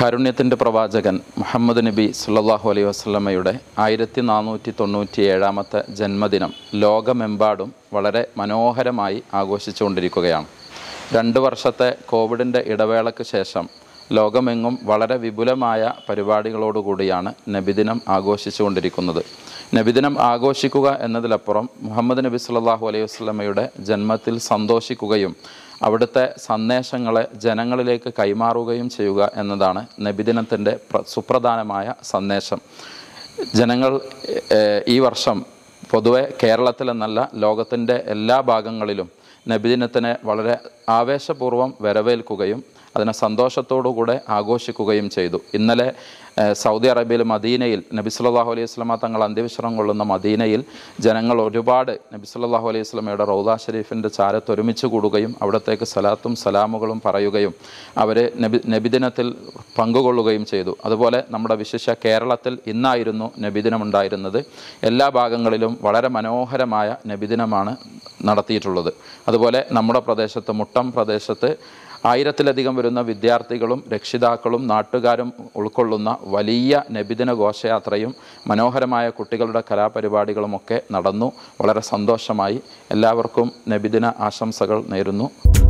കാരുണ്യത്തിൻ്റെ പ്രവാചകൻ മുഹമ്മദ് നബി സല്ലല്ലാഹു അലൈഹി വസല്ലമയുടെ 1497-ാമത്തെ ജന്മദിനം ലോകമെമ്പാടും വളരെ മനോഹരമായി ആഘോഷിച്ചുകൊണ്ടിരിക്കുകയാണ്. 2 വർഷത്തെ കോവിഡിൻ്റെ ഇടവേളയ്ക്ക് ശേഷം ലോകമെങ്ങും വളരെ വിപുലമായ പരിപാടികളോടുകൂടിയാണ് നബിദിനം ആഘോഷിച്ചുകൊണ്ടിരിക്കുന്നത്. നബിദിനം ആഘോഷിക്കുക എന്നതിലപ്പുറം മുഹമ്മദ് നബി സല്ലല്ലാഹു അലൈഹി വസല്ലമയുടെ ജന്മത്തിൽ സന്തോഷിക്കുകയും അവിടുത്തെ സന്ദേശങ്ങളെ ജനങ്ങളിലേക്ക് കൈമാറുകയും ചെയ്യുക എന്നതാണ് നബിദിനത്തിൻ്റെ സുപ്രധാനമായ സന്ദേശം. ജനങ്ങൾ ഈ വർഷം പൊതുവെ കേരളത്തിലെന്നല്ല ലോകത്തിൻ്റെ എല്ലാ ഭാഗങ്ങളിലും നബിദിനത്തിനെ വളരെ ആവേശപൂർവ്വം വരവേൽക്കുകയും അതിനെ സന്തോഷത്തോടുകൂടെ ആഘോഷിക്കുകയും ചെയ്തു. ഇന്നലെ സൗദി അറേബ്യയിൽ മദീനയിൽ നബി സല്ലല്ലാഹു അലൈഹി വസല്ലമ തങ്ങൾ അന്ത്യവിശ്രമം കൊള്ളുന്ന മദീനയിൽ ജനങ്ങൾ ഒരുപാട് നബി സല്ലല്ലാഹു അലൈഹി വസല്ലമയുടെ റൗദ ഷരീഫിൻ്റെ ചാരത്ത് ഒരുമിച്ച് കൂടുകയും അവിടത്തേക്ക് സലാത്തും സലാമുകളും പറയുകയും അവർ നബിദിനത്തിൽ പങ്കുകൊള്ളുകയും ചെയ്തു. അതുപോലെ നമ്മുടെ വിശിഷ്യ കേരളത്തിൽ ഇന്നായിരുന്നു നബിദിനം ഉണ്ടായിരുന്നത്. എല്ലാ ഭാഗങ്ങളിലും വളരെ മനോഹരമായ നബിദിനമാണ് നടത്തിയിട്ടുള്ളത്. അതുപോലെ നമ്മുടെ പ്രദേശത്ത് മുട്ടം പ്രദേശത്ത് 1000-ലധികം വരുന്ന വിദ്യാർത്ഥികളും രക്ഷിതാക്കളും നാട്ടുകാരും ഉൾക്കൊള്ളുന്ന വലിയ നബിദിന ഘോഷയാത്രയും മനോഹരമായ കുട്ടികളുടെ കലാപരിപാടികളുമൊക്കെ നടന്നു. വളരെ സന്തോഷമായി. എല്ലാവർക്കും നബിദിന ആശംസകൾ നേരുന്നു.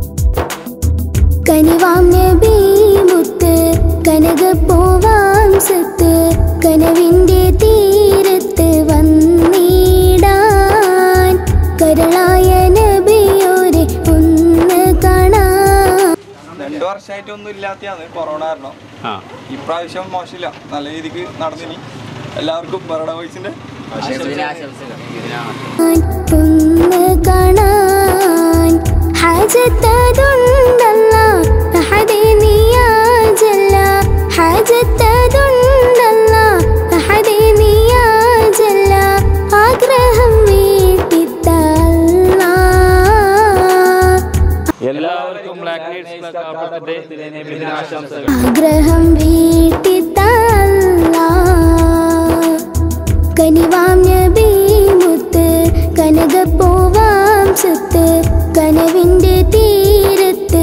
കനിവാം നബി മുത്ത് കനകപ്പൂവാം സത്ത് കനവിൻ്റെ തീരത്ത് വന്നിടാൻ കരളായ നബിയോരെ ഒന്ന് കാണാൻ. 2 വർഷമായിട്ടൊന്നും ഇല്ലാത്തതാണ് കൊറോണ കാരണം. ഇപ്രാവശ്യം മോശമില്ല, നല്ല രീതിക്ക് നടന്നിനി. എല്ലാവർക്കും ബറോഡ വോയിസിന്റെ ഒന്ന് കാണാൻ ഹാജത്തതുണ്ടല്ല അഹദിനിയാ ജല്ല ഹാജത്തതുണ്ടല്ല അഹദിനിയാ ജല്ല ആഗ്രഹം വീട്ടിത്തല്ല. എല്ലാവർക്കും ബ്ലാക്ക് നൈറ്റ്സ് ക്ലബ്ബിന്റെ നബിദിന ആശംസകൾ. ആഗ്രഹം വീട്ടിത്തല്ല. കനിവാം നബി മുത്ത് കനകപ്പൂവാം സത്ത് കനവിൻ്റെ തീരത്ത്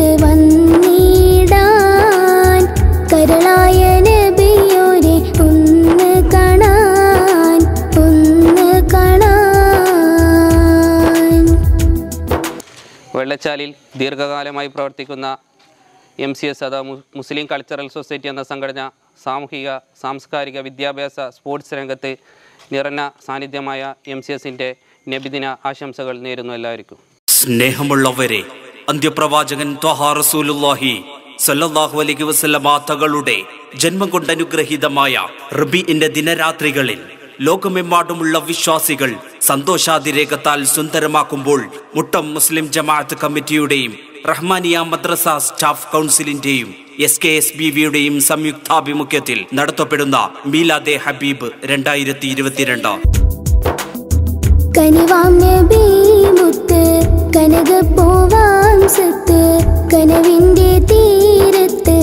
വന്നിടാൻ കരളായ നബിയോരെ ഒന്ന് കാണാൻ ഒന്ന് കാണാൻ. വെള്ളച്ചാലിൽ ദീർഘകാലമായി പ്രവർത്തിക്കുന്ന MCS അഥവാ മുസ്ലിം കൾച്ചറൽ സൊസൈറ്റി എന്ന സംഘടന സാമൂഹിക സാംസ്കാരിക വിദ്യാഭ്യാസ സ്പോർട്സ് രംഗത്ത് നിറഞ്ഞ സാന്നിധ്യമായ MCSന്റെ നബിദിന ആശംസകൾ നേരുന്നു എല്ലാവർക്കും. സ്നേഹമുള്ളവരെ, അന്ത്യപ്രവാചകൻ ത്വഹ റസൂലുള്ളാഹി സ്വല്ലല്ലാഹു അലൈഹി വസല്ലമ തങ്ങളുടെ ജന്മം കൊണ്ട് അനുഗ്രഹീതമായ റബീഇന്റെ ദിനരാത്രികളിൽ ലോകമെമ്പാടുമുള്ള വിശ്വാസികൾ സന്തോഷാതിരേകത്താൽ സുന്ദരമാക്കുമ്പോൾ മുട്ടം മുസ്ലിം ജമാഅത്ത് കമ്മിറ്റിയുടെയും റഹ്മാനിയ മദ്രസ സ്റ്റാഫ് കൗൺസിലിന്റെയും SKSBVയുടെയും സംയുക്താഭിമുഖ്യത്തിൽ നടത്തപ്പെടുന്ന മീലാദെ ഹബീബ് 2022. കനിവാം നബി മുത്ത് കനകപ്പൂവാം സത്ത് കനവിൻ്റെ തീരത്ത്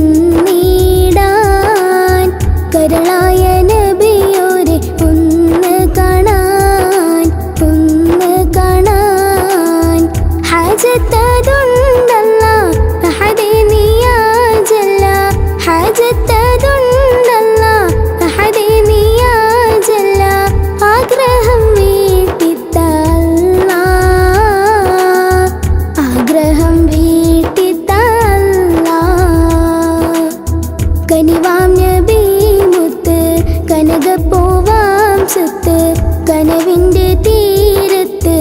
വന്നിടാൻ കരളായ നബിയോരെ ഒന്ന് കാണാൻ ഒന്ന് കാണാൻ ഹാജത്തതുണ്ടല്ല അഹദിനിയാ ജല്ല ഹാജത്തതുണ്ടല്ല അഹദിനിയാ ജല്ല ആഗ്രഹം വീട്ടിത്തല്ല ആഗ്രഹം വീട്ടിത്തല്ല. കനിവാം നബി മുത്ത് കനകപ്പൂവാം സത്ത് കനവിൻ്റെ തീരത്ത്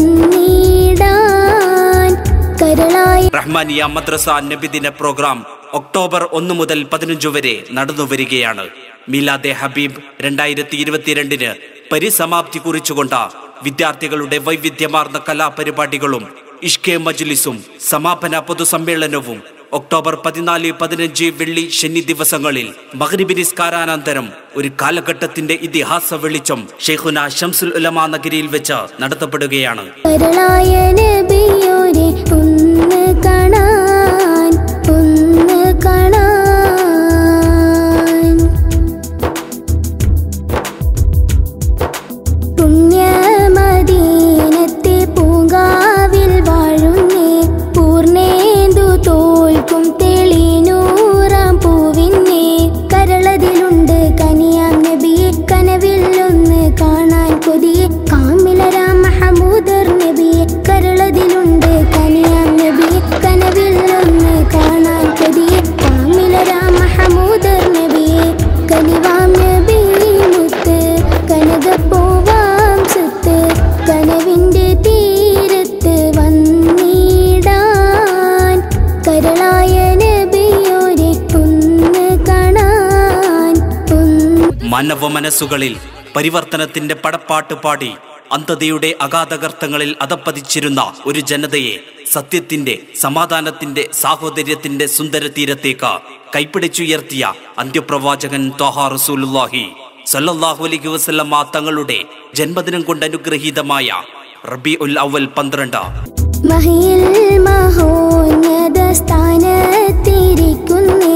വന്നിടാൻ കരളായ റഹ്മാനിയ മദ്രസ നബിദിന പ്രോഗ്രാം ഒക്ടോബർ 1 മുതൽ 15 വരെ നടന്നുവരികയാണ്. മീലാദെ ഹബീബ് 2022 പരിസമാപ്തി കുറിച്ചുകൊണ്ട് വിദ്യാർത്ഥികളുടെ വൈവിധ്യമാർന്ന കലാപരിപാടികളും ഇഷ്കെ മജ്ലിസും സമാപന പൊതുസമ്മേളനവും ഒക്ടോബർ 14, 15 വെള്ളി ശനി ദിവസങ്ങളിൽ മഗ്രിബ് നിസ്കാരാനന്തരം ഒരു കാലഘട്ടത്തിന്റെ ഇതിഹാസ വെളിച്ചം ഷെയ്ഖുന ശംസുൽ ഉലമ നഗരിയിൽ വെച്ച് നടത്തപ്പെടുകയാണ്. കരളായ നബിയോരെ ഒന്ന് കാണാൻ ഒന്ന് കാണാൻ. പുണ്യമദീനത്തെ പൂങ്കാവിൽ വാഴുന്നേ പൂർണ്ണേന്ദു തോൽക്കും തെളിനൂറാം പൂവിന്നേ മാനവ മനസ്സുകളിൽ പരിവർത്തനത്തിന്റെ പടപ്പാട്ട് പാടി അന്ധതയുടെ അഗാധഗർത്തങ്ങളിൽ അധപ്പതിച്ചിരുന്ന ഒരു ജനതയെ സത്യത്തിന്റെ, സമാധാനത്തിന്റെ, സാഹോദര്യത്തിന്റെ സുന്ദര തീരത്തേക്ക് കൈപ്പിടിച്ചുയർത്തിയ അന്ത്യപ്രവാചകൻ ത്വാഹ റസൂലുള്ളാഹി സല്ലല്ലാഹു അലൈഹി വസല്ലമ തങ്ങളുടെ ജന്മദിനം കൊണ്ട് അനുഗ്രഹീതമായ റബീഉൽ അവ്വൽ 12 മഹിയിൽ മഹോന്നത സ്ഥാനത്തിരിക്കുന്നേ,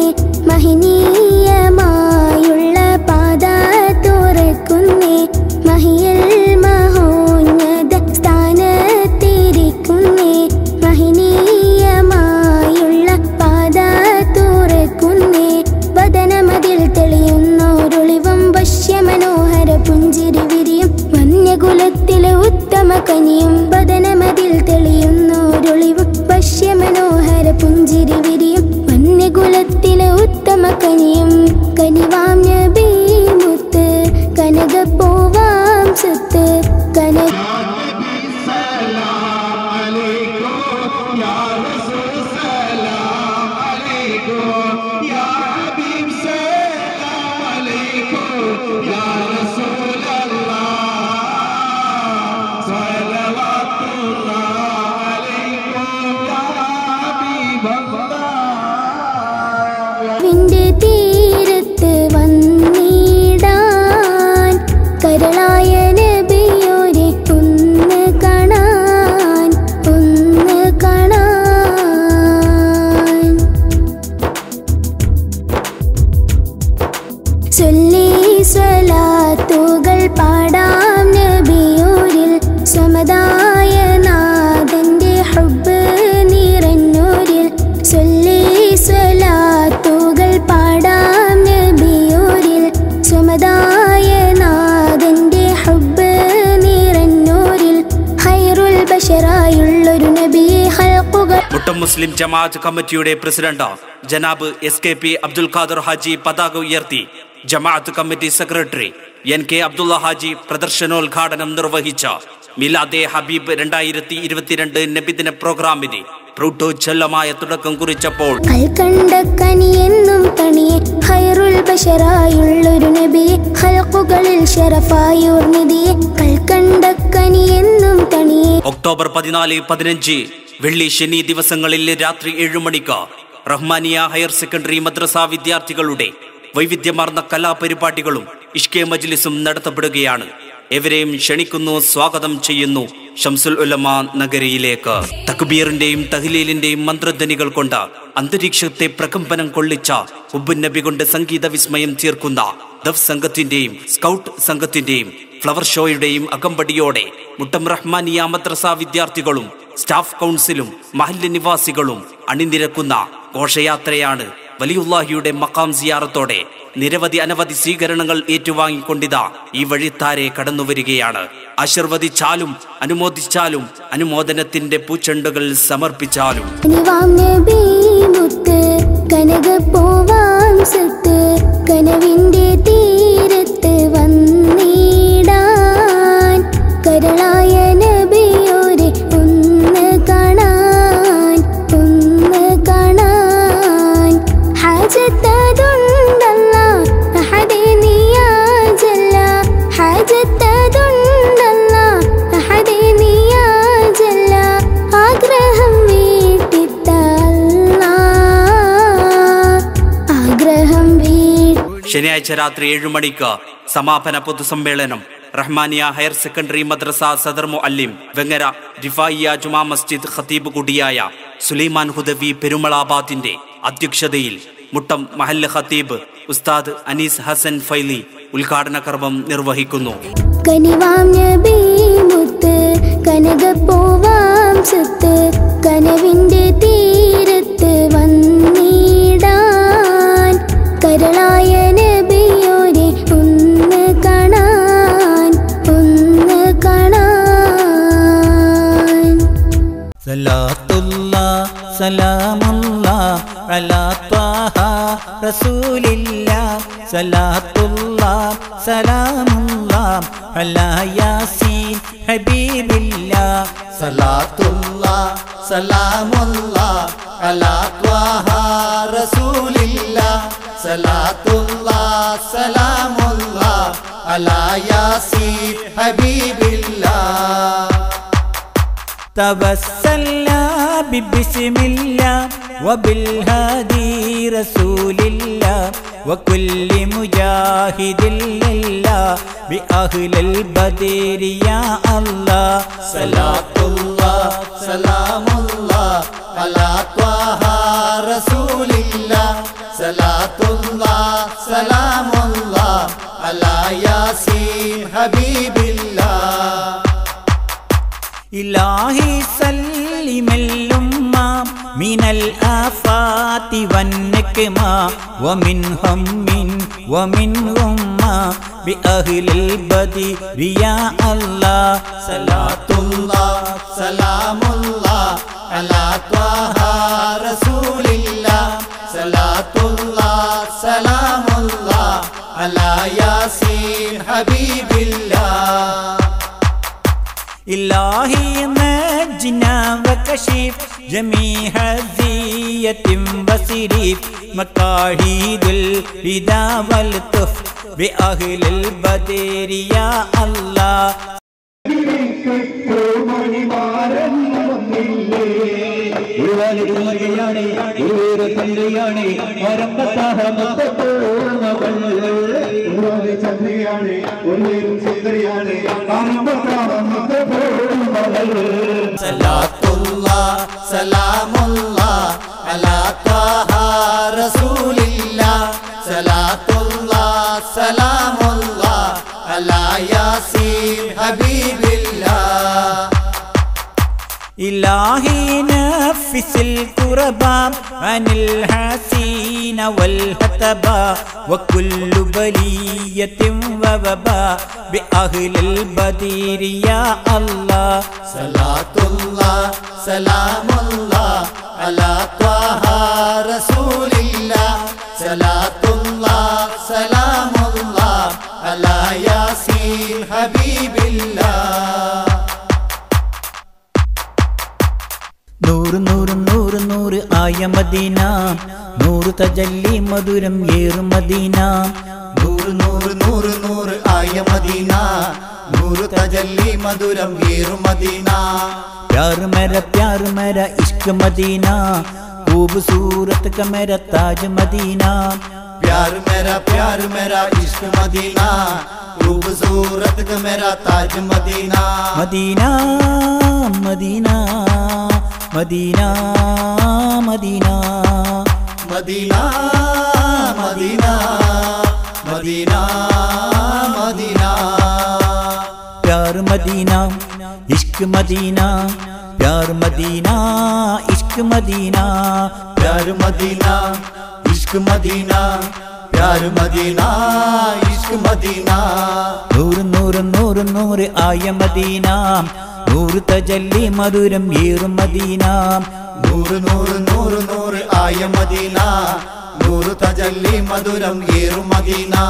മഹനീയമായുള്ള പാത തുറക്കുന്നേ. മഹിയിൽ മഹോന്നത സ്ഥാനത്തിരിക്കുന്നേ, മഹനീയമായുള്ള പാത തുറക്കുന്നേ. വദനമതിൽ തെളിയുന്നോരൊളിവും വശ്യമനോഹര പുഞ്ചിരി വിരിയും വന്യകുലത്തിലെ ഉത്തമ കനിയും. വദനമതിൽ തെളിയുന്നോരൊളിവും വശ്യമനോഹര പുഞ്ചിരി വിരിയും വന്യകുലത്തിലെ ഉത്തമ കനിയും. കനിവാം നബി മുത്ത് കനകപ്പൂവാം സുത്ത് വിന്റെ തീരത്ത് വന്നിടാൻ കരളായ നബിയോരെ ഒന്ന് കാണാൻ, ഒന്ന് കാണാൻ. ചൊല്ലി സ്വലാത്തുകൾ പാടാം നബിയോരിൽ, സമദായ നാഥന്റെ ഹുബ്ബ് നിറഞ്ഞോരിൽ. ചൊല്ലി സ്വലാത്തുകൾ പാടാം നബിയോരിൽ, സമദായ നാഥന്റെ ഹുബ്ബ് നിറഞ്ഞോരിൽ. ഖൈറുൽ ബശറായുള്ളൊരു നബിയെ ഖൽഖുകൾ. മുട്ടം മുസ്ലിം ജമാഅത്ത് കമ്മിറ്റിയുടെ പ്രസിഡന്റ് ജനാബ് SKP അബ്ദുൽ ഖാദർ ഹാജി പതാക ഉയർത്തി. Jamaath committee secretary NK Abdulla Haji പ്രദർശനോദ്ഘാടനം നിർവഹിച്ച മിലാദെ ഹബീബ് 2022 നബിദിന പ്രോഗ്രാമിന് പ്രൗഢോജ്വലമായ തുടക്കം കുറിച്ചപ്പോൾ കൽക്കണ്ടക്കനിയെന്നും തണിയെ ഖൈറുൽ ബശറായുള്ളൊരു നബിയെ ഖൽഖുകളിൽ ശറഫായോർ നിധിയെ. കൽക്കണ്ടക്കനിയെന്നും തണിയെ. ഒക്ടോബർ 14, 15 വെള്ളി, ശനി ദിവസങ്ങളിൽ രാത്രി 7 മണിക്ക് റഹ്മാനിയ ഹയർ സെക്കൻഡറി മദ്രസ വിദ്യാർത്ഥികളുടെ വൈവിധ്യമാർന്ന കലാപരിപാടികളും ഇഷ്കെ മജ്ലിസും നടത്തപ്പെടുകയാണ്. എവരെയും ക്ഷണിക്കുന്നു, സ്വാഗതം ചെയ്യുന്നു ഷംസുൽ ഉലമ നഗരിയിലേക്ക്. തക്ബീറിന്റെയും തഹ്ലീലിന്റെയും മന്ത്രധ്വനികൾ കൊണ്ട് അന്തരീക്ഷത്തെ പ്രകമ്പനം കൊള്ളിച്ച ഉബ്ബുൻ നബി കൊണ്ട് സംഗീത വിസ്മയം തീർക്കുന്ന ദഫ് സംഘത്തിന്റെയും സ്കൗട്ട് സംഘത്തിന്റെയും ഫ്ലവർ ഷോയുടെയും അകമ്പടിയോടെ മുട്ടം റഹ്മാനിയ മദ്രസ വിദ്യാർത്ഥികളും സ്റ്റാഫ് കൗൺസിലും മഹല്ല് നിവാസികളും അണിനിരക്കുന്ന ഘോഷയാത്രയാണ് വലിയുല്ലാഹിയുടെ മഖാം സിയാറത്തോടെ നിരവധി അനവധി സ്വീകരണങ്ങൾ ഏറ്റുവാങ്ങിക്കൊണ്ടിതാ ഈ വഴിത്താരെ കടന്നുവരികയാണ്. ആശീർവദിച്ചാലും അനുമോദിച്ചാലും അനുമോദനത്തിന്റെ പൂച്ചെണ്ടുകൾ സമർപ്പിച്ചാലും കനകപ്പൂവാം സത്ത് കനവിന്റെ തീരത്ത് വന്നിടാൻ കരളായ നബിയോരെ ഒന്ന് കാണാൻ, ഒന്ന് കാണാൻ. ഹാജത്തതുണ്ടല്ല അഹദേ നിയാജല്ല, ഹാജത്തതുണ്ടല്ല അഹദേ നിയാജല്ല. ആഗ്രഹം വീട്ടിത്ത ആഗ്രഹം ശനിയാഴ്ച രാത്രി 7 മണിക്ക് സമാപന പൊതുസമ്മേളനം റഹ്മാനിയ ഹയർ സെക്കൻഡറി മദ്രസ സദർ മുഅല്ലിം വെങ്ങര റിഫായിയ ജുമാ മസ്ജിദ് ഖതീബ് കൂടിയായ സുലൈമാൻ ഹുദവി പെരുമളാബാദിന്റെ അധ്യക്ഷതയിൽ മുട്ടം മഹല്ല് ഖതീബ് ഉസ്താദ് അനീസ് ഹസൻ ഫൈലി ഉദ്ഘാടന കർമ്മം നിർവഹിക്കുന്നു. കനിവാം നബി മുത്ത് കനകപ്പൂവാം സത്ത് കനവിന്റെ തീരത്ത് വന്നിടാൻ കരളായ നബിയോരെ ഒന്ന് കാണാൻ, ഒന്ന് കാണാൻ. സലാത്തുല്ലാ സലാമുല്ലാ അലാ ത്വാഹ റസൂലില്ലാ. സലാത്തുല്ലാ സലാമുല്ലാ അലാ യാസീൻ ഹബീബില്ലാ. സലാത്തുല്ലാ സലാമുല്ലാ അലാ ത്വാഹ റസൂലില്ലാ. സലാത്തുല്ലാ സലാമുല്ലാ അലാ യാസീൻ ഹബീബില്ലാഹ് توسلنا ببسم الله وبالهادي رسول الله وكل مجاهد لله بأهل البدر يا الله സലാത്തുല്ലാ സലാമുല്ലാ അലാ ത്വാഹ റസൂലില്ലാഹ് സലാത്തുല്ലാ സലാമുല്ലാ അലാ യാസീൻ ഹബീബില്ലാഹ് إلهي سلم الأمة من الآفات والنكمة ومن هم ومن غمة بأهل البدر يا الله സലാത്തുല്ലാ സലാമുല്ലാ അലാ ത്വാഹ റസൂലില്ലാഹ് സലാത്തുല്ലാ സലാമുല്ലാ അലാ യാസീൻ ഹബീബില്ലാഹ് إلهي نجنا وكشف جميع هزية وصريف مقاعد الهدى والتف بأهل البدر يا الله സലാത്തുല്ലാ സലാമുല്ലാ അലാ ത്വാഹ റസൂലില്ലാഹ് സലാത്തുല്ലാ സലാമുല്ലാ അലാ യാസീൻ ഹബീബില്ലാഹ് إلهي نفس الكربا عن الحسين والهتبا وكل بلية ووبا بأهل البدر يا الله സലാത്തുല്ലാ സലാമുല്ലാ അലാ ത്വാഹ റസൂലില്ലാഹ് സലാത്തുല്ലാ സലാമുല്ലാ അലാ യാസീൻ ഹബീബില്ലാഹ് നൂറ് നൂറ് നൂറ് നൂറ് ആയ മദീന നൂറ് തജല്ലി മധുരം ഏറു മദീന നൂറ് നൂറ് നൂറ് നൂറ് ആയ മദീന നൂറ് തജല്ലി മധുരം ഏറു മദീന प्यार मेरा इश्क मदीना खूबसूरत का मेरा ताज मदीना प्यार मेरा इश्क मदीना खूबसूरत का मेरा ताज मदीना मदीना मदीना मदीना मदीना मदीना मदीना मदीना मदीना प्यार मदीना इश्क मदीना प्यार मदीना इश्क मदीना प्यार मदीना इश्क मदीना प्यार मदीना इश्क मदीना नूर नूर नूर नूर आय मदीना नूर तजल्ली मधुरम येरु मदीना नूर नूर नूर नूर आय मदीना नूर तजल्ली मधुरम येरु मदीना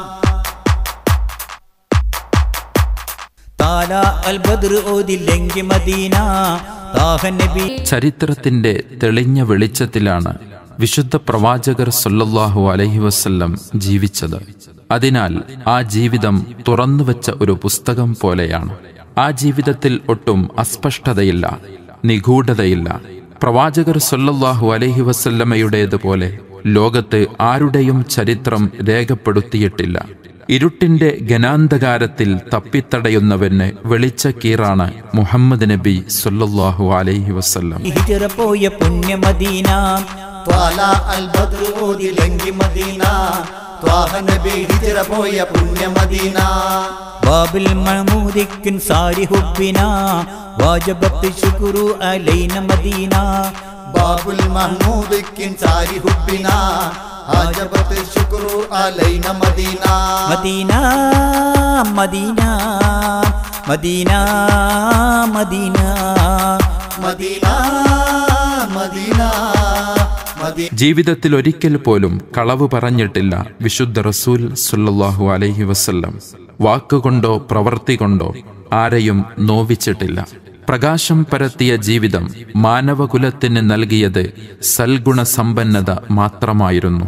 ताला अल बद्र ओदिല്ലെങ്കി മദീന താഹ നബി. ചരിത്രത്തിന്റെ തെളിഞ്ഞ വെളിച്ചത്തിലാണ് വിശുദ്ധ പ്രവാചകർ സല്ലല്ലാഹു അലൈഹി വസല്ലം ജീവിച്ചത്. അതിനാൽ ആ ജീവിതം തുറന്നുവെച്ച ഒരു പുസ്തകം പോലെയാണ്. ആ ജീവിതത്തിൽ ഒട്ടും അസ്പഷ്ടതയില്ല, നിഗൂഢതയില്ല. പ്രവാചകർ സല്ലല്ലാഹു അലൈഹി വസല്ലമയുടേതുപോലെ ലോകത്ത് ആരുടെയും ചരിത്രം രേഖപ്പെടുത്തിയിട്ടില്ല. ഇരുട്ടിന്റെ ഘനാന്ധകാരത്തിൽ തപ്പിത്തടയുന്നവന് വെളിച്ചക്കീറാണ് മുഹമ്മദ് നബി സല്ലല്ലാഹു അലൈഹി വസല്ലം. ഹിജ്റ പോയ പുണ്യ മദീന ത്വാല അൽ ബദ്ർ ഓദിലെങ്കി മദീന ത്വാഹ നബി ഹിജ്റ പോയ പുണ്യ മദീന ബാബിൽ മഹ്മൂദിക്കിൻ സാരി ഹുബ്ബിന വാജബത്ത് ശുക്രു അലൈന മദീന ബാബുൽ മഹ്മൂദിക്കിൻ സാരി ഹുബ്ബിന വാജബത്ത് ശുക്രു അലൈന മദീന മദീന മദീന മദീന മദീന മദീന മദീന ജീവിതത്തിൽ ഒരിക്കൽ പോലും കളവ് പറഞ്ഞിട്ടില്ല വിശുദ്ധ റസൂൽ സല്ലല്ലാഹു അലൈഹി വസല്ലം. വാക്കുകൊണ്ടോ പ്രവൃത്തി കൊണ്ടോ ആരെയും നോവിച്ചിട്ടില്ല. പ്രകാശം പരത്തിയ ജീവിതം മാനവകുലത്തിന് നൽകിയത് സൽഗുണ സമ്പന്നത മാത്രമായിരുന്നു.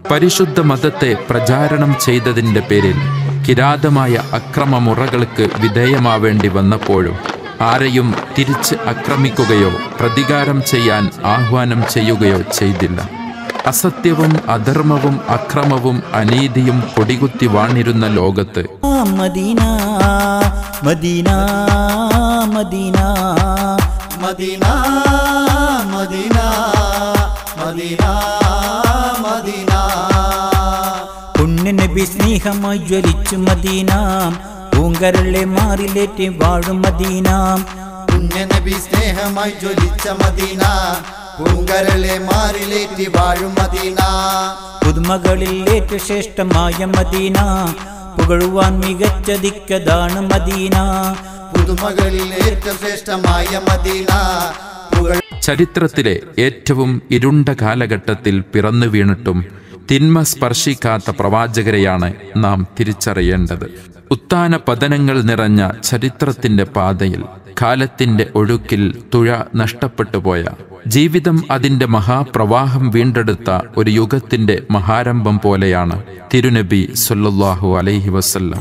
പരിശുദ്ധ മതത്തെ പ്രചാരണം ചെയ്തതിൻ്റെ പേരിൽ കിരാതമായ അക്രമമുറകൾക്ക് വിധേയമാവേണ്ടി വന്നപ്പോഴും ആരെയും തിരിച്ച് ആക്രമിക്കുകയോ പ്രതികാരം ചെയ്യാൻ ആഹ്വാനം ചെയ്യുകയോ ചെയ്തില്ല. അസത്യവും അധർമ്മവും അക്രമവും അനീതിയും കൊടികുത്തി വാണിരുന്ന ലോകത്ത് മദീന മദീന മദീന മദീന മദീന മദീന മദീന പുണ്യ നബി സ്നേഹമായി ജ്വലിച്ചു മദീന, പൂങ്കരളെ മാറിലേറ്റി വാഴും മദീന. പുണ്യ നബി സ്നേഹമായി ജ്വലിച്ച മദീന, പൂങ്കരളെ മാറിലേറ്റി വാഴും മദീന. പുതുമകളിൽ ഏറ്റവും ശ്രേഷ്ഠമായ മദീന, പുകഴുവാൻ മികച്ചതിക്കതാണ് മദീന. പുതുമകളിൽ ഏറ്റവും ശ്രേഷ്ഠമായ മദീന. ചരിത്രത്തിലെ ഏറ്റവും ഇരുണ്ട കാലഘട്ടത്തിൽ പിറന്നു വീണിട്ടും തിന്മ സ്പർശിക്കാത്ത പ്രവാചകരെയാണ് നാം തിരിച്ചറിയേണ്ടത്. ഉത്താന പതനങ്ങൾ നിറഞ്ഞ ചരിത്രത്തിന്റെ പാതയിൽ കാലത്തിന്റെ ഒഴുക്കിൽ തുഴ നഷ്ടപ്പെട്ടു പോയ, ജീവിതം അതിന്റെ മഹാപ്രവാഹം വീണ്ടെടുത്ത ഒരു യുഗത്തിന്റെ മഹാരംഭം പോലെയാണ് തിരുനബി സല്ലല്ലാഹു അലൈഹി വസല്ലം.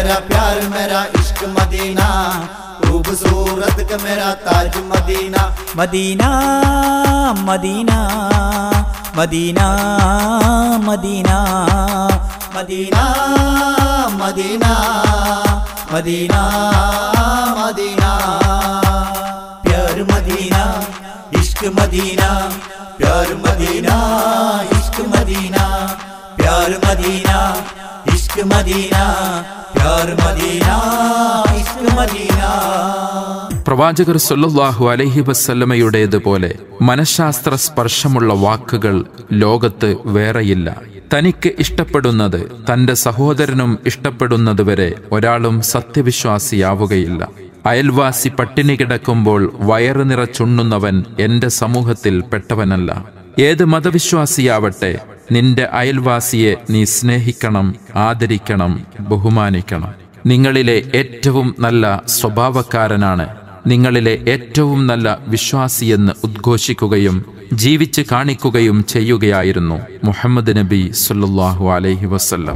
മദീന മദീന മദീന മദീന മദീന മദീന മദീന മദീന പ്യാർ മദീന ഇഷ്ക് മദീന പ്യാർ മദീന ഇഷ്ക് മദീന പ്യാർ മദീന ഇഷ്ക് മദീന പ്യാർ മദീന ഇഷ്ക് മദീന. പ്രവാചകർ സല്ലല്ലാഹു അലൈഹി വസല്ലമയുടേതുപോലെ മനഃശാസ്ത്ര സ്പർശമുള്ള വാക്കുകൾ ലോകത്ത് വേറെയില്ല. തനിക്ക് ഇഷ്ടപ്പെടുന്നത് തന്റെ സഹോദരനും ഇഷ്ടപ്പെടുന്നതുവരെ ഒരാളും സത്യവിശ്വാസിയാവുകയില്ല. അയൽവാസി പട്ടിണി കിടക്കുമ്പോൾ വയറ് നിറച്ചുണ്ണുന്നവൻ എന്റെ സമൂഹത്തിൽ പെട്ടവനല്ല. ഏത് മതവിശ്വാസിയാവട്ടെ, നിന്റെ അയൽവാസിയെ നീ സ്നേഹിക്കണം, ആദരിക്കണം, ബഹുമാനിക്കണം. നിങ്ങളിലെ ഏറ്റവും നല്ല സ്വഭാവക്കാരനാണ്, നിങ്ങളിലെ ഏറ്റവും നല്ല വിശ്വാസിയെന്ന് ഉദ്ഘോഷിക്കുകയും ജീവിച്ച് കാണിക്കുകയും ചെയ്യുകയായിരുന്നു മുഹമ്മദ് നബി സല്ലല്ലാഹു അലൈഹി വസല്ലം.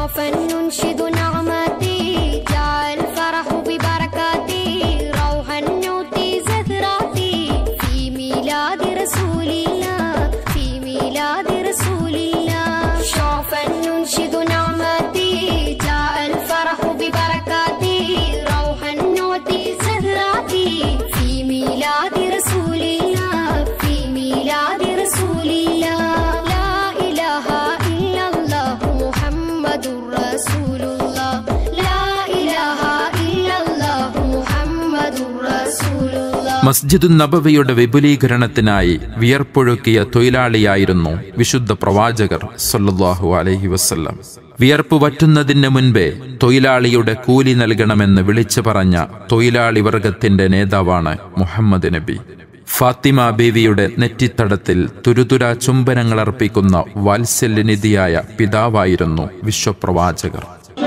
മസ്ജിദുൻ നബവിയുടെ വിപുലീകരണത്തിനായി വിയർപ്പൊഴുക്കിയ തൊഴിലാളിയായിരുന്നു വിശുദ്ധ പ്രവാചകർ സല്ലല്ലാഹു അലൈഹി വസല്ലം. വിയർപ്പ് വറ്റുന്നതിന് മുൻപേ തൊഴിലാളിയുടെ കൂലി നൽകണമെന്ന് വിളിച്ചു പറഞ്ഞ തൊഴിലാളി വർഗത്തിന്റെ നേതാവാണ് മുഹമ്മദ് നബി. ഫാത്തിമ ബീവിയുടെ നെറ്റിത്തടത്തിൽ തുരുതുര ചുംബനങ്ങളർപ്പിക്കുന്ന വാത്സല്യനിധിയായ പിതാവായിരുന്നു വിശ്വപ്രവാചകർ.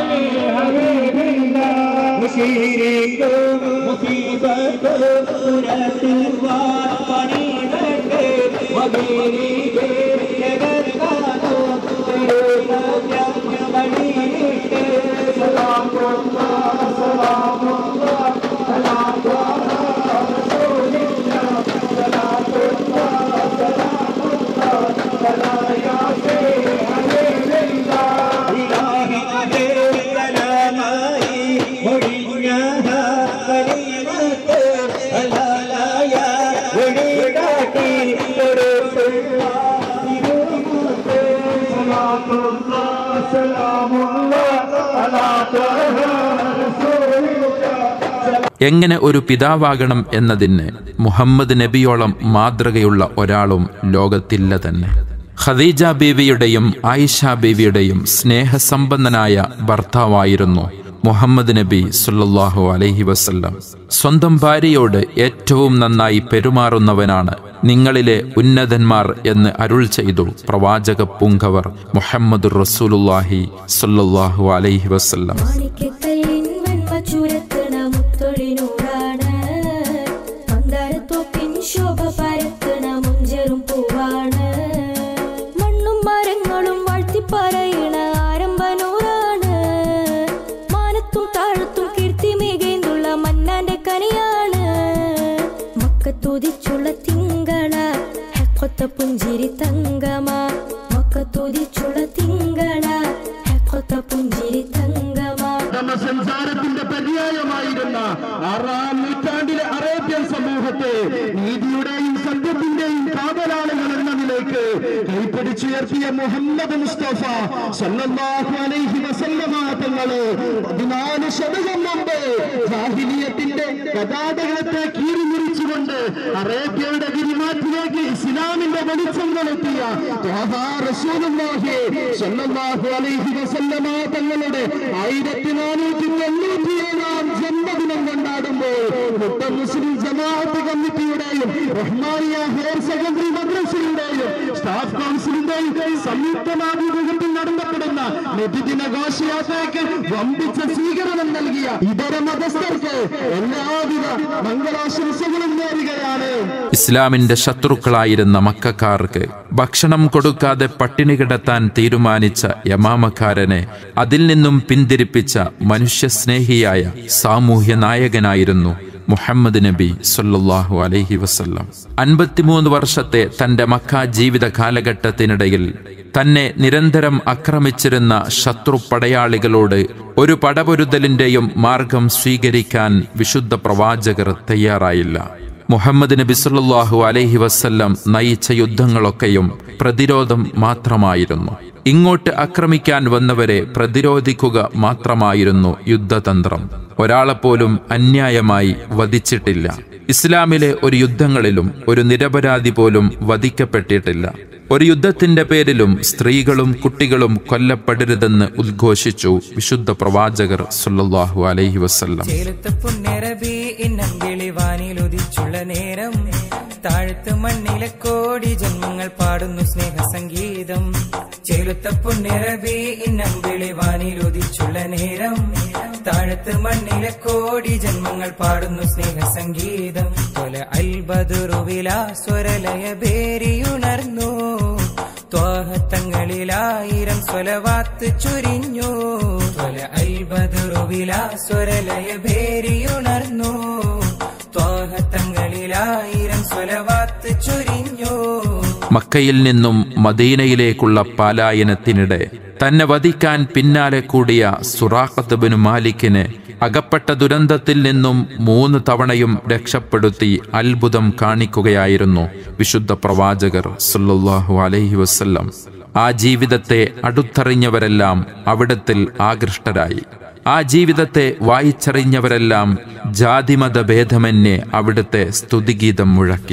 എങ്ങനെ ഒരു പിതാവാകണം എന്നതിന് മുഹമ്മദ് നബിയോളം മാതൃകയുള്ള ഒരാളും ലോകത്തില്ല തന്നെ. ഖദീജ ബീവിയുടെയും ആയിഷ ബീവിയുടെയും സ്നേഹസമ്പന്നനായ ഭർത്താവായിരുന്നു മുഹമ്മദ് നബി സല്ലല്ലാഹു അലൈഹി വസല്ലം. സ്വന്തം ഭാര്യയോട് ഏറ്റവും നന്നായി പെരുമാറുന്നവനാണ് നിങ്ങളിലെ ഉന്നതന്മാർ എന്ന് അരുൾ ചെയ്തു പ്രവാചക പുങ്കവർ മുഹമ്മദ് റസൂലുള്ളാഹി സല്ലല്ലാഹു അലൈഹി വസല്ലം. മണ്ണും മരങ്ങളും വാഴ്ത്തി പറയണ ആരംഭനൂറാണ്. മാനത്തും താഴത്തും കീർത്തി മികന്തുള്ള മന്നാന്റെ കനിയാണ്. മക്കത്തുതിച്ചുള്ള തിങ്കള ഹെക്കൊത്ത പുഞ്ചിരി തങ്കമ. മക്കത്തുതിച്ചുള്ള തിങ്കള ഹെക്കൊത്ത പുഞ്ചിരി തങ്കമ. സംസാരത്തിന്റെ പര്യായമായിരുന്ന 6-ാം നൂറ്റാണ്ടിലെ അറേബ്യൻ സമൂഹത്തെ നീതിയുടെയും സത്യത്തിന്റെയും കാവലാളുകൾ എന്ന നിലയ്ക്ക് കൈപ്പിടിച്ചുയർത്തിയ മുഹമ്മദ് മുസ്തഫ സല്ലല്ലാഹു അലൈഹി വസല്ലമ തങ്ങള് 14 ശതകം മുമ്പ് ജാഹിലിയത്തിന്റെ ഗതാഗതത്തെ കീറിമുറിച്ചുകൊണ്ട് അറേബ്യയുടെ ഗിരിമാറ്റിലേക്ക് ഇസ്ലാമിന്റെ വെളിച്ചം കൊളുത്തിയ റസൂലുള്ളാഹി സല്ലല്ലാഹു അലൈഹി വസല്ലമ തങ്ങളുടെ 1497-ാം ജന്മദിനം കൊണ്ടാടുമ്പോൾ മുത്തം മുസ്ലിം ജമാഅത്ത് കമ്മിറ്റിയുടെയും റഹ്മാനിയ ഹയർ സെക്കൻഡറി മദ്രസയുടെയും സ്റ്റാഫ് കൗൺസിലിന്റെയും സംയുക്തമാഭിമുഖ്യത്തിൽ നടത്തപ്പെടുന്ന നബിദിന ഘോഷയാത്രയ്ക്ക് വമ്പിച്ച സ്വീകരണം നൽകിയ ഇതര മതസ്ഥർക്ക് എല്ലാവിധ മംഗളാശംസകളും നേരുകയാണ്. ഇസ്ലാമിന്റെ ശത്രുക്കളായിരുന്ന മക്കക്കാർക്ക് ഭക്ഷണം കൊടുക്കാതെ പട്ടിണി കിടത്താൻ തീരുമാനിച്ച യമാമക്കാരനെ അതിൽ നിന്നും പിന്തിരിപ്പിച്ച മനുഷ്യസ്നേഹിയായ സാമൂഹ്യ നായകനായിരുന്നു മുഹമ്മദ് നബി സല്ലല്ലാഹു അലൈഹി വസല്ലം. 53 വർഷത്തെ തന്റെ മക്ക ജീവിത കാലഘട്ടത്തിനിടയിൽ തന്നെ നിരന്തരം ആക്രമിച്ചിരുന്ന ശത്രു പടയാളികളോട് ഒരു പടപൊരുതലിന്റെയും മാർഗം സ്വീകരിക്കാൻ വിശുദ്ധ പ്രവാചകർ തയ്യാറായില്ല. മുഹമ്മദ് നബി സല്ലല്ലാഹു അലൈഹി വസല്ലം നയിച്ച യുദ്ധങ്ങളൊക്കെയും പ്രതിരോധം മാത്രമായിരുന്നു. ഇങ്ങോട്ട് ആക്രമിക്കാൻ വന്നവരെ പ്രതിരോധിക്കുക മാത്രമായിരുന്നു യുദ്ധതന്ത്രം. ഒരാളെപ്പോലും അന്യായമായി വധിച്ചിട്ടില്ല. ഇസ്ലാമിലെ ഒരു യുദ്ധങ്ങളിലും ഒരു നിരപരാധി പോലും വധിക്കപ്പെട്ടിട്ടില്ല. ഒരു യുദ്ധത്തിന്റെ പേരിലും സ്ത്രീകളും കുട്ടികളും കൊല്ലപ്പെടരുതെന്ന് ഉദ്ഘോഷിച്ചു വിശുദ്ധ പ്രവാചകർ സല്ലല്ലാഹു അലൈഹി വസല്ലം. നേരം താഴത്ത് മണ്ണിലെ കോടി ജന്മങ്ങൾ പാടുന്നു സ്നേഹസംഗീതം. ചേലുത്ത പുണ്യറബി ഇന്നമ്പിളി വാനിലുദിച്ചുള്ള നേരം താഴത്ത് മണ്ണിലെ കോടി ജന്മങ്ങൾ പാടുന്നു സ്നേഹസംഗീതം. തൊല അൽബദുറുവില സ്വരലയ ബേരിയുണർന്നു. ത്വാഹത്തങ്ങളിലായിരം സ്വലവാത്ത് ചുരിഞ്ഞു. തൊല അൽബദുറുവില സ്വരലയ ബേരിയുണർന്നു. ത്വാഹത്തങ്ങളിലായിരം സ്വലവാത്ത് ചുരിഞ്ഞു. മക്കയിൽ നിന്നും മദീനയിലേക്കുള്ള പലായനത്തിനിടെ തന്നെ വധിക്കാൻ പിന്നാലെ കൂടിയ സുറാഖത്ത് ബിൻ മാലിക്കിനെ അകപ്പെട്ട ദുരന്തത്തിൽ നിന്നും 3 തവണയും രക്ഷപ്പെടുത്തി അത്ഭുതം കാണിക്കുകയായിരുന്നു വിശുദ്ധ പ്രവാചകർ സല്ലല്ലാഹു അലൈഹി വസല്ലം. ആ ജീവിതത്തെ അടുത്തറിഞ്ഞവരെല്ലാം അവിടത്തിൽ ആകൃഷ്ടരായി. ആ ജീവിതത്തെ വായിച്ചറിഞ്ഞവരെല്ലാം ജാതിമത ഭേദമന്യേ അവിടുത്തെ സ്തുതിഗീതം മുഴക്കി.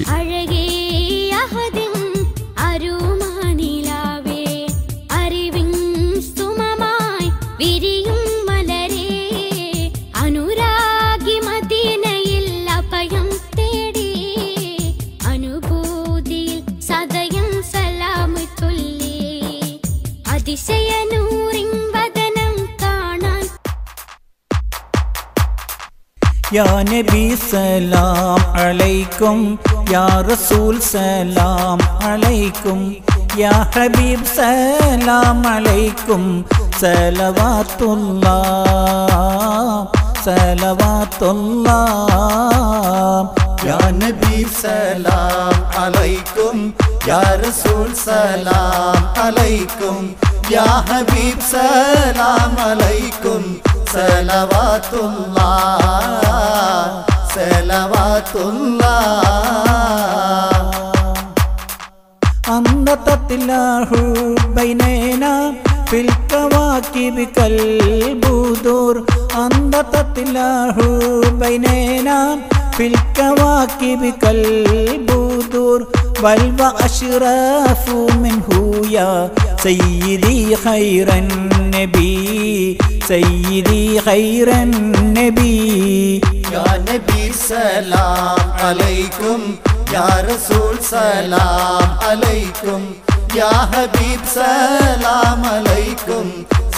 या नबी सलाम अलैकुम, या रसूल सलाम अलैकुम, या हबीब सलाम अलैकुम, सलवातुल्लाह सलवातुल्लाह. या नबी सलाम अलैकुम, या रसूल सलाम अलैकुम, या हबीब सलाम अलैकुम, सलवातुल्लाह सलवातुल्लाह. أنت تطلع بيننا في الكواكب كالبدور. أنت تطلع بيننا في الكواكب كالبدور. بل وأشرف منه يا سيدي خير النبي سيدي خير النبي. या नबी सलाम अलैकुम, या रसूल सलाम अलैकुम, या हबीब सलाम अलैकुम,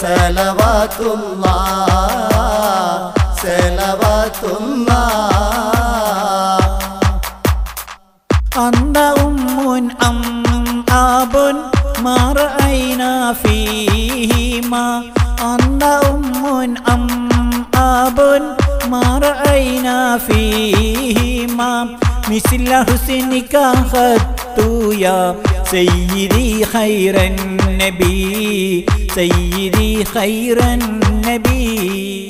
सलवातुल्लाह सलवातुल्लाह. أنت أم أم أب ما رأينا فيهما أنت أم أم أب ما رأينا فيهما مثل حسنك خط يا سيدي خير النبي سيدي خير النبي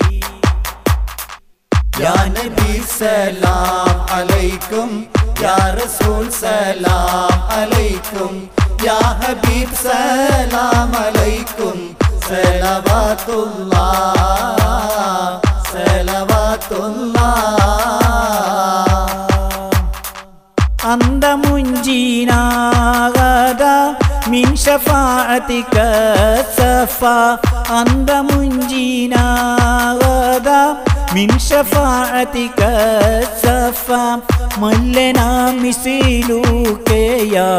يا نبي سلام عليكم يا رسول سلام عليكم يا حبيب سلام عليكم صلوات الله صلوات الله أنت منجينا غدا من شفاعتك السفا أنت منجينا غدا من شفاعتك السفا من لنا مثلك يا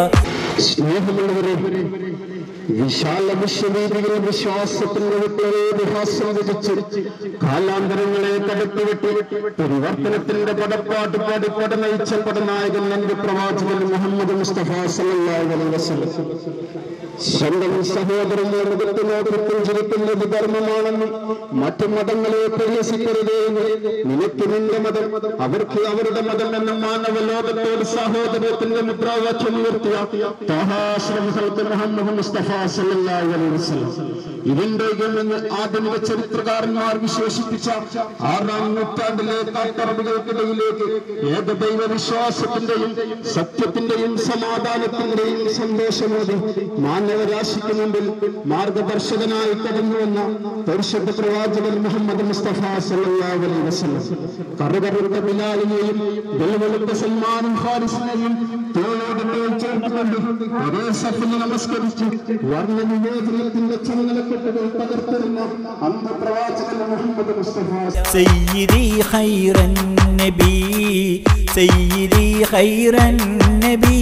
വിശാല വിശ്വവേദികൾ വിശ്വാസത്തിന്റെ വിപ്ലവോദ്ഹാസം രചിച്ച് കാലാന്തരങ്ങളെ കടത്തിവിട്ട് പരിവർത്തനത്തിന്റെ പടപ്പാട്ട് പാടിപ്പാട് നയിച്ച പടനായകൻ എന്റെ പ്രവാചകൻ മുഹമ്മദ് മുസ്തഫ സല്ലല്ലാഹു അലൈഹി വസല്ലം സ്വന്തം സഹോദരന്റെ മുഖത്തിനോട് പുഞ്ചിരിക്കുന്നത് ധർമ്മമാണെന്നും മറ്റു മതങ്ങളെ പരിഹസിക്കരുതേ നിനക്ക് നിന്റെ മതം അവർക്ക് അവരുടെ മതം എന്ന മാനവ ലോകത്തോട് സഹോദരത്തിന്റെ മുദ്രാവാക്യം ഉയർത്തിയ മുഹമ്മദ് മുസ്തഫ സല്ലല്ലാഹു അലൈഹി വസല്ലം ഇതിന്റെ എന്ന് ആധുനിക ചരിത്രകാരന്മാർ വിശേഷിപ്പിച്ച 6-ാം നൂറ്റാണ്ടിലെ കാട്ടറബികൾക്കിടയിലേക്ക് ഏകദൈവ വിശ്വാസത്തിന്റെയും സത്യത്തിന്റെയും സമാധാനത്തിന്റെയും സന്ദേശമോതി മാനവരാശിക്ക് മുമ്പിൽ മാർഗദർശകനായി കടന്നുവന്ന പരിശുദ്ധ പ്രവാചകൻ മുഹമ്മദ് മുസ്തഫ സല്ലല്ലാഹു അലൈഹി വസല്ലം കറുകറുത്ത ബിലാലിനെയും വെളുവെളുത്ത സൽമാനും ഹാരിസിനെയും തോളോട് തോൾ ചേർത്തുകൊണ്ട് ഒരേ സഫിൽ നമസ്കരിച്ച് വർണ്ണനിവേദനത്തിന്റെ ചങ്ങലക്കെട്ടുകൾ തകർത്തിരുന്ന അന്ധപ്രവാചകൻ മുഹമ്മദ് മുസ്തഫ سيدي خير النبي سيدي خير النبي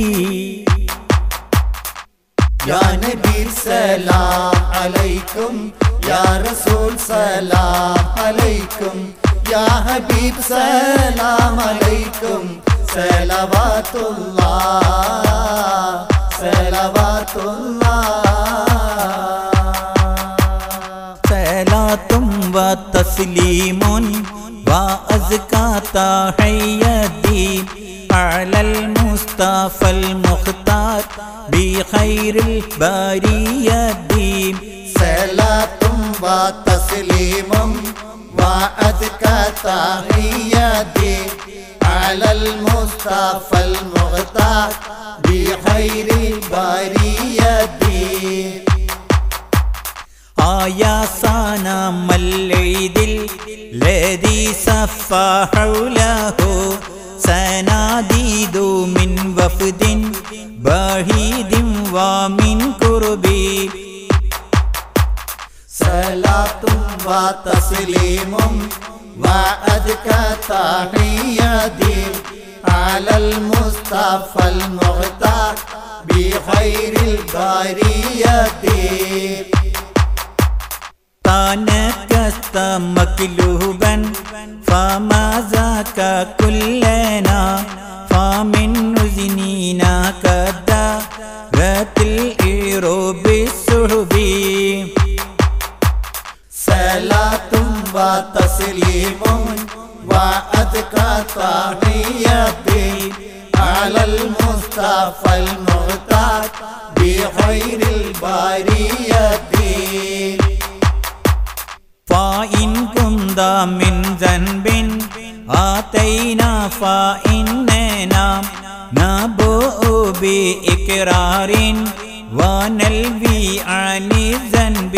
يا نبي سلام عليكم يا رسول سلام عليكم يا حبيب سلام عليكم صلوات الله صلوات الله صلاة وتسليم وأزكى تحياتي على المصطفى المختار بخير البرية صلاة وتسليم وأزكى تحياتي على المصطفى المختار بخير البرية يا صنم العيد الذي صفى حوله سناديد من وفد بعيد ومن قربي صلاة وتسليم وأزكى تحياتي على المصطفى المختار بخير البرية تنكست مكلوبا فما ذاك كلنا فمن نزنينا كدارت الإيروب السحبي صلاة وتسليم وأزكى تحياتي على المصطفى المختار بخير البرية فإن كنت من ذنب آتينا فإننا نبوء بإقرار ونلوي عن الذنب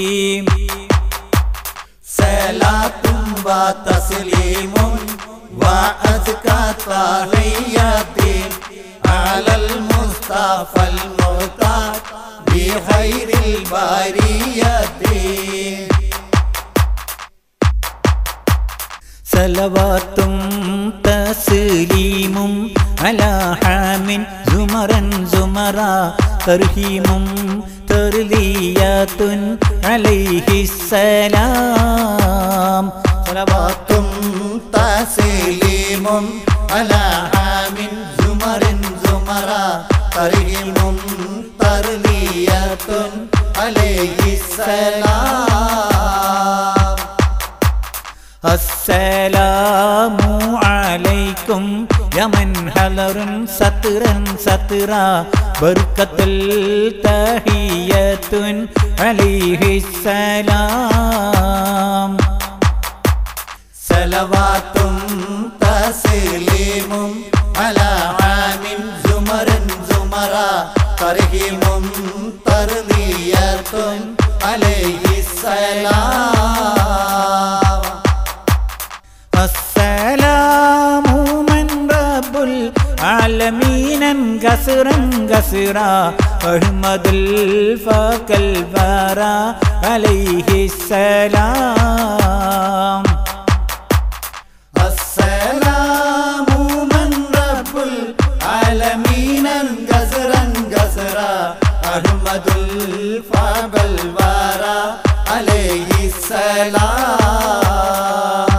صلاة وتسليم وأزكى تحياتي على المصطفى المختار بخير البرية صلوات تسليم على حام زمرا زمرا ترحيم ترليات عليه السلام صلوات تسليم على حام زمر زمرا ترحيم ترليات അലൈഹിസ്സലാം. അസ്സലാമു അലൈക്കും യമൻ ഹലറുൻ സത്റൻ സത്റ ബർക്കത്തുൽ തഹിയത്തുൻ അലൈഹിസ്സലാം. സലവാത്തും തസ്ലീമും അലാ ആമിൻ സുമറൻ സുമറ തർഹീമും തർദിയത്തുൻ അലൈഹിസ്സലാം. അസ്സലാമു മൻ റബ്ബുൽ ആലമീനൻ ഗസ്റൻ ഗസ്റ അഹ്മദുൽ ഫകൽ വറ അലൈഹിസ്സലാം. അസ്സലാമു മൻ റബ്ബുൽ ആലമീനൻ ഗസ്റൻ ഗസ്റ അഹ്മദുൽ ഫകൽ വറ അലൈഹിസ്സലാം.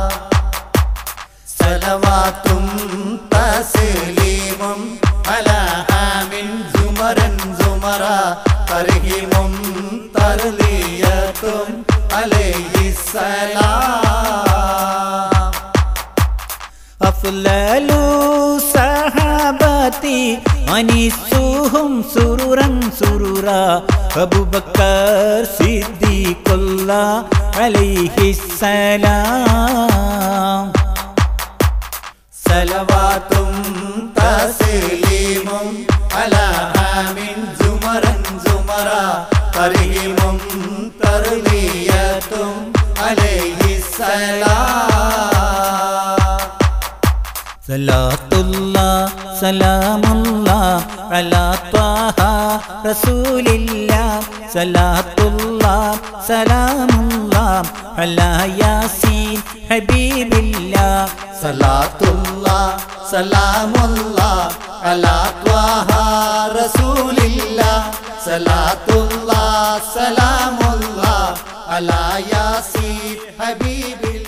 സലവാത്തും തസ്ലീമും അലാ ആമിൻ സുമറൻ സുമറ തർഹീമും തർദിയത്തുൻ അലൈഹിസ്സലാം. അഫ്ലലു സഹബതി അനിസുഹും സുറുറൻ സുറുറ അബൂബക്കർ സിദ്ദീഖുല്ലാഹ് അലൈഹിസ്സലാം. സലവാത്തും തസ്ലീമും അലാ ആമിൻ സുമറൻ സുമറ തർഹീമും തർദിയത്തും അലൈഹിസ്സലാം. സലാത്തുല്ലാഹ് സലാമുല്ലാഹ് അലാ ത്വാഹ റസൂലില്ലാഹ് സലാത്തുല്ലാഹ് സലാമുല്ലാഹ് അലാ യാസീൻ ഹബീബില്ലാഹ്. സലാത്തുല്ലാഹ് സലാമുല്ലാഹ് അലാ ത്വാഹ റസൂലില്ലാഹ് സലാത്തുല്ലാഹ് സലാമുല്ലാഹ് അലാ യാസീൻ ഹബീബില്ലാഹ്.